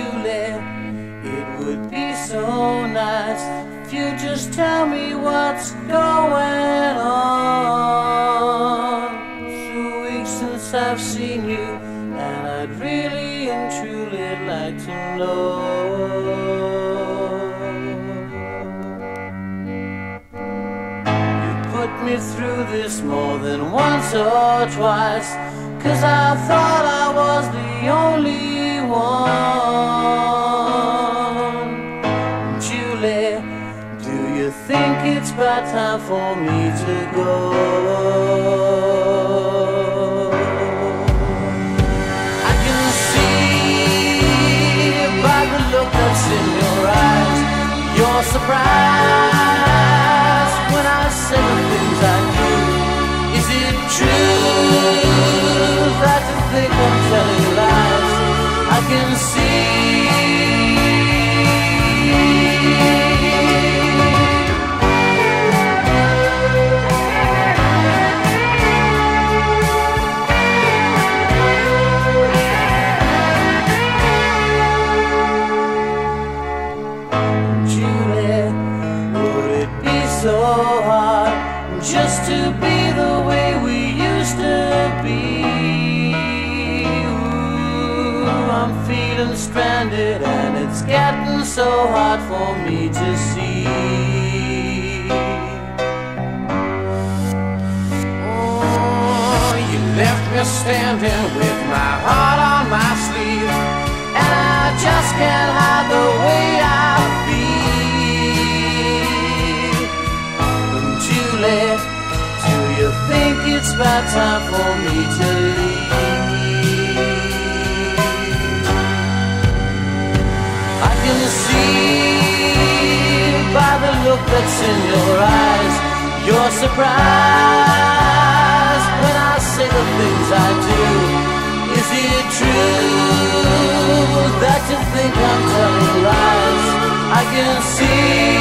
Julie, it would be so nice if you just tell me what's going on. 2 weeks since I've seen you, and I'd really and truly like to know. You put me through this more than once or twice, 'cause I thought I was the only one. Julie, do you think it's about time for me to go? I can see by the look that's in your eyes, you're surprised when I say the things I do. Is it true that you think I'm telling lies? I can see. Julie, would it be so hard just to be the way we used to be? Ooh, I'm feeling stranded and it's getting so hard for me to see. Oh, you left me standing with my heart on my sleeve, and I just can't hide the way I feel. And Julie, do you think it's about time for me to leave? I can see by the look that's in your eyes, you're surprised when I say the things I do. Is it true that you think I'm telling lies? I can see.